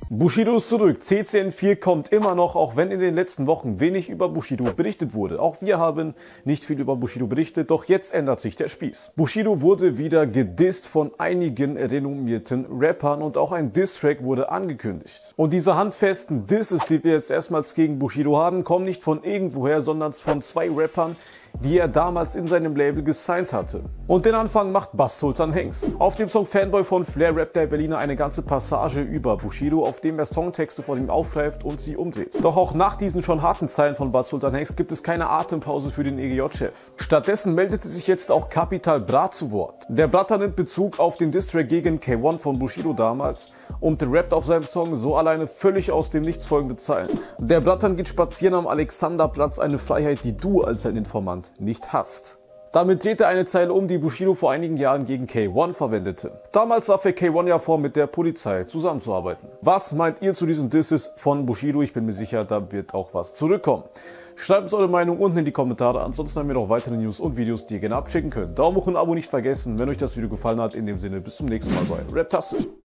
Bushido ist zurück. CCN4 kommt immer noch, auch wenn in den letzten Wochen wenig über Bushido berichtet wurde. Auch wir haben nicht viel über Bushido berichtet, doch jetzt ändert sich der Spieß. Bushido wurde wieder gedisst von einigen renommierten Rappern und auch ein Diss-Track wurde angekündigt. Und diese handfesten Disses, die wir jetzt erstmals gegen Bushido haben, kommen nicht von irgendwoher, sondern von zwei Rappern, die er damals in seinem Label gesigned hatte. Und den Anfang macht Bass Sultan Hengst. Auf dem Song Fanboy von Flair rappt der Berliner eine ganze Passage über Bushido, auf dem er Songtexte von ihm aufgreift und sie umdreht. Doch auch nach diesen schon harten Zeilen von Bass Sultan Hengst gibt es keine Atempause für den EGJ-Chef. Stattdessen meldete sich jetzt auch Capital Bra zu Wort. Der Blatter nimmt Bezug auf den Distrack gegen K1 von Bushido damals und rappt auf seinem Song so alleine völlig aus dem Nichts folgende Zeilen. Der Blattern geht spazieren am Alexanderplatz, eine Freiheit, die du als ein Informant nicht hast. Damit dreht er eine Zeile um, die Bushido vor einigen Jahren gegen K1 verwendete. Damals warf er K1 ja vor, mit der Polizei zusammenzuarbeiten. Was meint ihr zu diesen Disses von Bushido? Ich bin mir sicher, da wird auch was zurückkommen. Schreibt uns eure Meinung unten in die Kommentare. Ansonsten haben wir noch weitere News und Videos, die ihr gerne abschicken könnt. Daumen hoch und Abo nicht vergessen, wenn euch das Video gefallen hat. In dem Sinne, bis zum nächsten Mal bei Raptastisch.